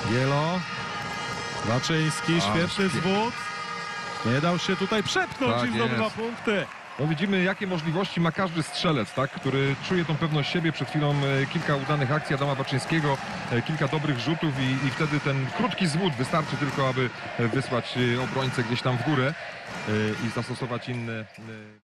Bielo. Baczyński, świetny zwód. Nie dał się tutaj przepchnąć Tak i zdobywa jest. punkty. No widzimy, jakie możliwości ma każdy strzelec, tak, który czuje tą pewność siebie. Przed chwilą kilka udanych akcji Adama Baczyńskiego, kilka dobrych rzutów i wtedy ten krótki zwód wystarczy tylko, aby wysłać obrońcę gdzieś tam w górę i zastosować inne...